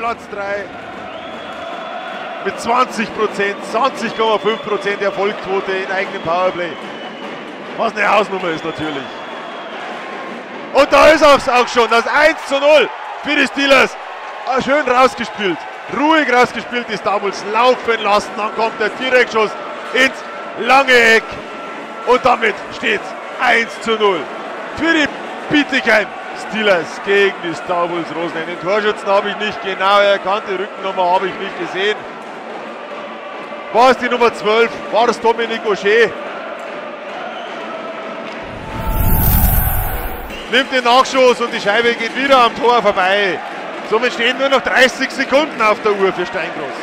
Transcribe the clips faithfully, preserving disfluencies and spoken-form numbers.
Platz drei mit zwanzig Prozent, zwanzig Komma fünf Prozent Erfolgquote in eigenem Powerplay. Was eine Hausnummer ist natürlich. Und da ist es auch schon, das eins zu null für die Steelers. Ah, schön rausgespielt, ruhig rausgespielt, die Star-Bulls laufen lassen, dann kommt der Direktschuss ins lange Eck. Und damit steht es eins zu null für die Bietigheim Steelers gegen die Star-Bulls Rosenheim. Den Torschützen habe ich nicht genau erkannt, die Rückennummer habe ich nicht gesehen. War es die Nummer zwölf? War es Dominik Auger? Nimmt den Nachschuss und die Scheibe geht wieder am Tor vorbei. Somit stehen nur noch dreißig Sekunden auf der Uhr für Steingroß.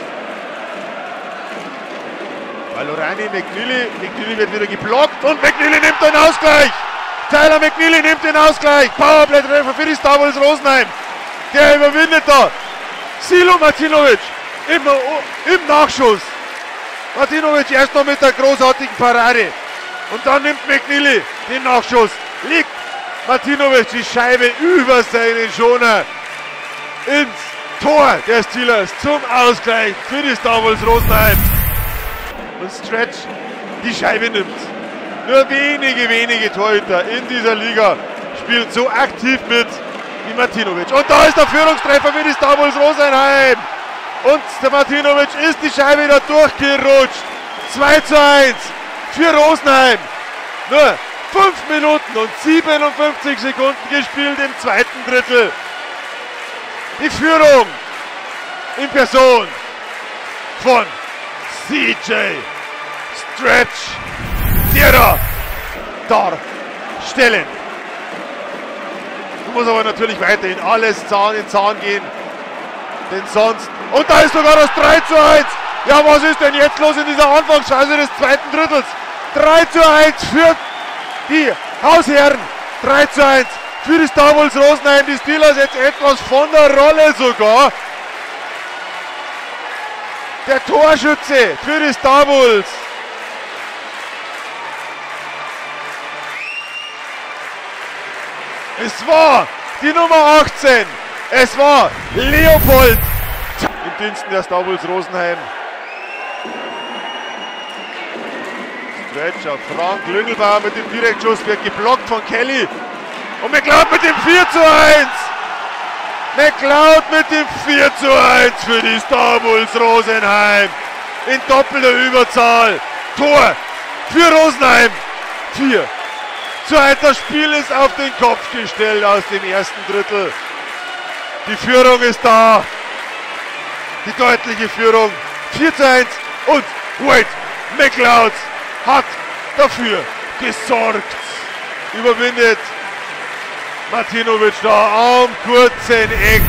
Valorani, McNeely, McNeely wird wieder geblockt und McNeely nimmt den Ausgleich. Tyler McNeely nimmt den Ausgleich. Powerplay-Treffer für die Star-Bulls Rosenheim. Der überwindet da Silo Martinovic im, im Nachschuss. Martinovic erst noch mit der großartigen Parade. Und dann nimmt McNeely den Nachschuss. Liegt Martinovic die Scheibe über seinen Schoner ins Tor der Steelers zum Ausgleich für die Star-Bulls Rosenheim. Und Stretch die Scheibe nimmt. Nur wenige, wenige Torhüter in dieser Liga spielen so aktiv mit wie Martinovic. Und da ist der Führungstreffer für die Star-Bulls Rosenheim. Und der Martinovic ist die Scheibe wieder durchgerutscht. zwei zu eins für Rosenheim. Nur fünf Minuten und siebenundfünfzig Sekunden gespielt im zweiten Drittel. Die Führung in Person von C J Stretch, der da darstellen. Du musst aber natürlich weiterhin alles Zahn in Zahn gehen, denn sonst... Und da ist sogar das drei zu eins. Ja, was ist denn jetzt los in dieser Anfangsphase des zweiten Drittels? drei zu eins für die Hausherren. drei zu eins für die Star-Bulls Rosenheim. Die Steelers jetzt etwas von der Rolle sogar. Der Torschütze für die Star-Bulls. Es war die Nummer achtzehn. Es war Leopold im Diensten der Star-Bulls Rosenheim. Stretch auf Frank Lüngelbauer mit dem Direktschuss, wird geblockt von Kelly. Und McLeod mit dem vier zu eins. McLeod mit dem vier zu eins für die Star-Bulls Rosenheim. In doppelter Überzahl. Tor für Rosenheim. vier zu eins. Das Spiel ist auf den Kopf gestellt aus dem ersten Drittel. Die Führung ist da. Die deutliche Führung. vier zu eins. Und Wade McLeod hat dafür gesorgt. Überwindet Martinovic da am kurzen Eck.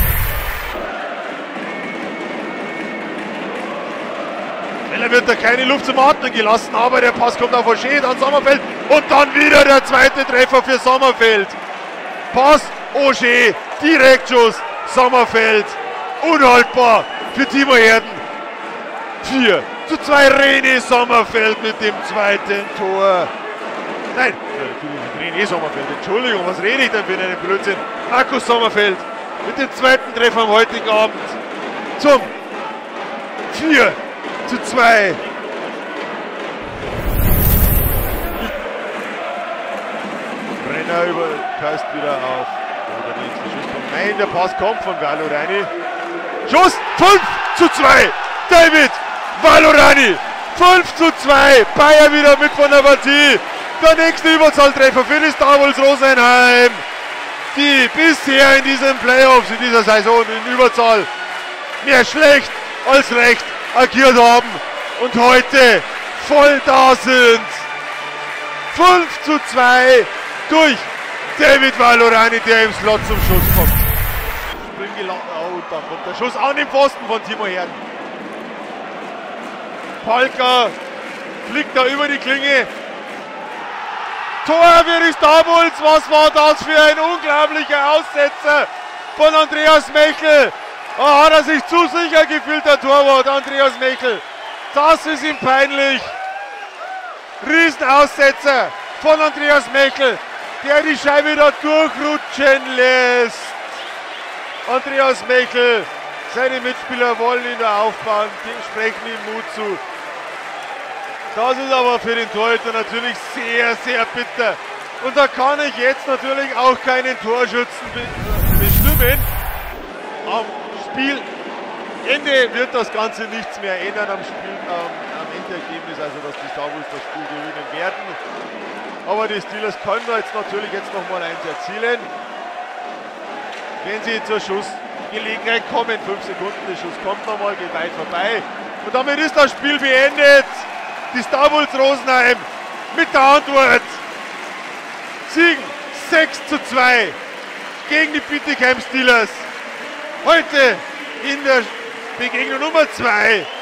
Schneller wird da keine Luft zum Atmen gelassen, aber der Pass kommt auf Auger, dann Sommerfeld und dann wieder der zweite Treffer für Sommerfeld. Pass, Auger, Direktschuss, Sommerfeld, unhaltbar für Timo Herden. vier zu zwei René Sommerfeld mit dem zweiten Tor. Nein, René Sommerfeld, Entschuldigung, was rede ich denn für einen Blödsinn? Markus Sommerfeld mit dem zweiten Treffer am heutigen Abend zum vier zu zwei. Brenner überkast wieder auf. Der nächste Schuss kommt. Nein, der Pass kommt von Valorani. Schuss fünf zu zwei. David Valorani. fünf zu zwei. Bayer wieder mit von der Partie. Der nächste Überzahltreffer für die Star-Bulls Rosenheim, die bisher in diesen Playoffs, in dieser Saison in Überzahl mehr schlecht als recht agiert haben und heute voll da sind. fünf zu zwei durch David Valorani, der im Slot zum Schuss kommt. Oh, da kommt der Schuss an den Pfosten von Timo Herden. Palka fliegt da über die Klinge. Tor für die Star-Bulls, was war das für ein unglaublicher Aussetzer von Andreas Mechel. Da hat er sich zu sicher gefühlt, der Torwart Andreas Mechel. Das ist ihm peinlich. Riesenaussetzer von Andreas Mechel, der die Scheibe da durchrutschen lässt. Andreas Mechel Seine Mitspieler wollen ihn da aufbauen, die sprechen ihm Mut zu. Das ist aber für den Torhüter natürlich sehr, sehr bitter. Und da kann ich jetzt natürlich auch keinen Torschützen bestimmen. Am Spielende wird das Ganze nichts mehr ändern am Spiel, ähm, am Endergebnis, also dass die Star Wars das Spiel gewinnen werden. Aber die Steelers können da jetzt natürlich jetzt nochmal eins erzielen. Wenn sie zur Schussgelegenheit kommen, fünf Sekunden, der Schuss kommt nochmal, geht weit vorbei. Und damit ist das Spiel beendet. Die Star Wars Rosenheim mit der Antwort. Siegen sechs zu zwei gegen die Bietigheim Steelers. Heute in der Begegnung Nummer zwei